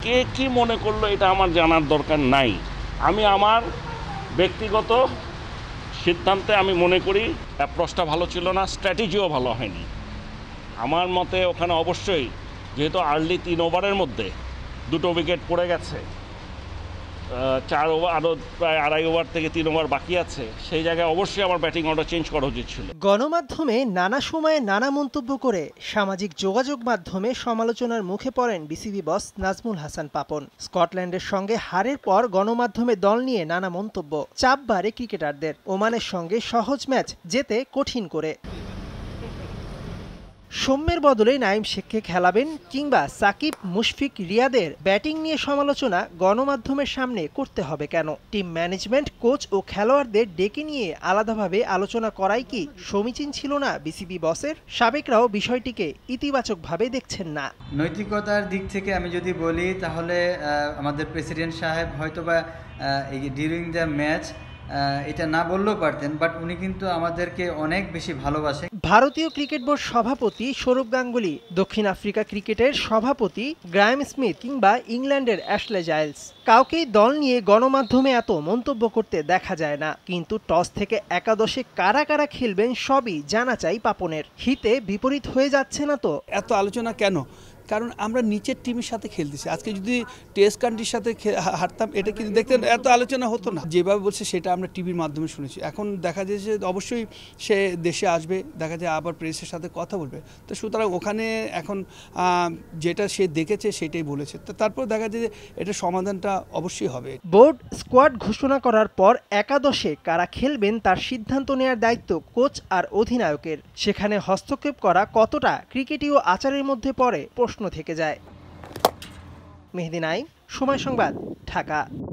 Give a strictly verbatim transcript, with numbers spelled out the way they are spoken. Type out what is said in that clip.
কে কি মনে করলো এটা আমার জানার দরকার নাই। আমি আমার ব্যক্তিগত সিদ্ধান্তে আমি মনে করি অ্যাপ্রোচটা ভালো ছিল না, স্ট্র্যাটেজিও ভালো হয়নি। আমার মতে ওখানে অবশ্যই যেহেতু আর্লি তিন ওভারের মধ্যে দুটো উইকেট পড়ে গেছে, চার ওভার আরও প্রায় আড়াই ওভার থেকে তিন ওভার বাকি আছে, সেই জায়গায় অবশ্যই আমার ব্যাটিং অর্ডার চেঞ্জ করা উচিত ছিল। গণমাধ্যমে নানা সময়ে নানা মন্তব্য করে সামাজিক যোগাযোগ মাধ্যমে সমালোচনার মুখে পড়েন বিসিবি বস নাজমুল হাসান পাপন। স্কটল্যান্ডের সঙ্গে হারের পর গণমাধ্যমে দল নিয়ে নানা মন্তব্য, চাপ বাড়ে ক্রিকেটারদের। ওমানের সঙ্গে সহজ ম্যাচ জেতে কঠিন করে। সৌম্যের বদলে নাইম শেখকে খেলাবেন কিংবা সাকিব, মুশফিক, রিয়াদের ব্যাটিং নিয়ে সমালোচনা গণমাধ্যমের সামনে করতে হবে কেন? টিম ম্যানেজমেন্ট, কোচ ও খেলোয়াড়দের ডেকে নিয়ে আলাদাভাবে আলোচনা করাই কি সমীচীন ছিল না বিসিবি বসের? সাবেকরাও বিষয়টিকে ইতিবাচকভাবে দেখছেন না। নৈতিকতার দিক থেকে আমি যদি বলি তাহলে আমাদের প্রেসিডেন্ট সাহেব হয়তোবা ডিউরিং দ্য ম্যাচ এটা না বললেও পারতেন, বাট উনি কিন্তু আমাদেরকে অনেক বেশি ভালোবাসেন। ভারতীয় ক্রিকেট বোর্ড সভাপতি সৌরভ গাঙ্গুলি, দক্ষিণ আফ্রিকা ক্রিকেটের সভাপতি গ্রায়াম স্মিথ কিংবা ইংল্যান্ডের অ্যাশলে জাইলস, কাউকেই দল নিয়ে গণমাধ্যমে এত মন্তব্য করতে দেখা যায় না। কিন্তু টস থেকে একাদশে কারা কারা খেলবেন সবই জানা চাই পাপনের। হিতে বিপরীত হয়ে যাচ্ছে না তো? এত আলোচনা কেন? কারণ আমরা নিচের টিমের সাথে খেলতেছি। আজকে যদি টেস্ট কান্ট্রির সাথে হারতাম, এটা কিন্তু দেখতেন এত আলোচনা হতো না। যেভাবে বলছে সেটা আমরা টিভির মাধ্যমে শুনেছি। এখন দেখা যায় যে অবশ্যই সে দেশে আসবে, দেখা যায় আবার প্রেসের সাথে কথা বলবে। তো সুতরাং ওখানে এখন যেটা সে দেখেছে সেটাই বলেছে। তো তারপর দেখা যায় যে এটা সমাধানটা অবশ্যই হবে। বোর্ড স্কোয়াড ঘোষণা করার পর একাদশে কারা খেলবেন তার সিদ্ধান্ত নেওয়ার দায়িত্ব কোচ আর অধিনায়কের। সেখানে হস্তক্ষেপ করা কতটা ক্রিকেটীয় আচারের মধ্যে পড়ে প্রশ্ন থেকে যায়। মেহেদী নাইম, সময় সংবাদ, ঢাকা।